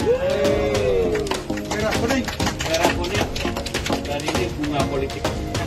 Merah kuning. Merah kuning. Dan ini bunga politik.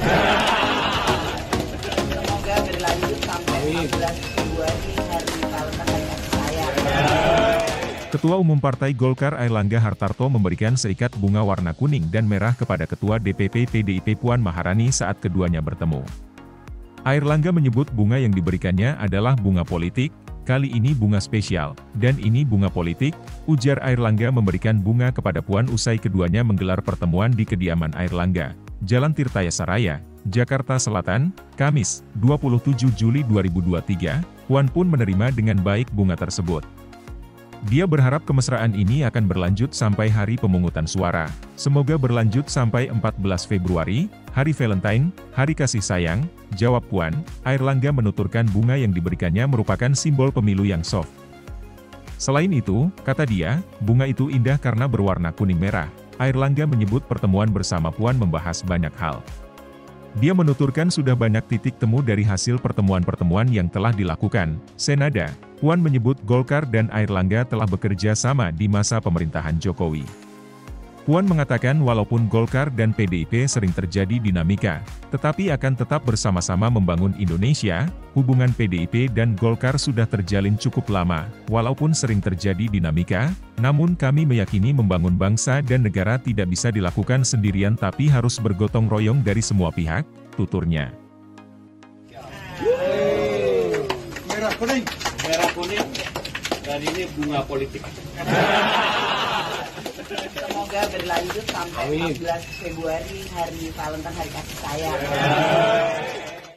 Semoga berlanjut sampai 14 Februari hari Valentine hari saya. Ketua Umum Partai Golkar Airlangga Hartarto memberikan seikat bunga warna kuning dan merah kepada Ketua DPP PDIP Puan Maharani saat keduanya bertemu. Airlangga menyebut bunga yang diberikannya adalah bunga politik, kali ini bunga spesial, dan ini bunga politik, ujar Airlangga memberikan bunga kepada Puan usai keduanya menggelar pertemuan di kediaman Airlangga, Jalan Tirtayasa Raya, Jakarta Selatan, Kamis, 27 Juli 2023, Puan pun menerima dengan baik bunga tersebut. Dia berharap kemesraan ini akan berlanjut sampai hari pemungutan suara. Semoga berlanjut sampai 14 Februari, hari Valentine, hari kasih sayang, jawab Puan. Airlangga menuturkan bunga yang diberikannya merupakan simbol pemilu yang soft. Selain itu, kata dia, bunga itu indah karena berwarna kuning merah. Airlangga menyebut pertemuan bersama Puan membahas banyak hal. Dia menuturkan sudah banyak titik temu dari hasil pertemuan-pertemuan yang telah dilakukan. Senada, Puan menyebut Golkar dan Airlangga telah bekerja sama di masa pemerintahan Jokowi. Puan mengatakan walaupun Golkar dan PDIP sering terjadi dinamika, tetapi akan tetap bersama-sama membangun Indonesia. Hubungan PDIP dan Golkar sudah terjalin cukup lama, walaupun sering terjadi dinamika, namun kami meyakini membangun bangsa dan negara tidak bisa dilakukan sendirian tapi harus bergotong royong dari semua pihak, tuturnya. Merah kuning. Merah kuning. Dan ini bunga politik. Semoga berlanjut sampai 14 Februari hari Valentine hari kasih sayang.